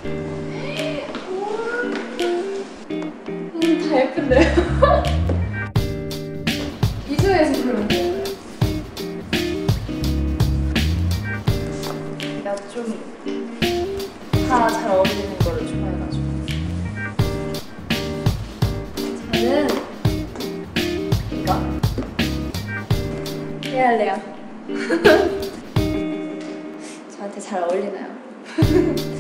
다 예쁜데요? 이 중에서 고르면 돼요. 나 좀 다 잘 어울리는 거를 좋아해가지고. 저는 이거 해야 할래요. 저한테 잘 어울리나요?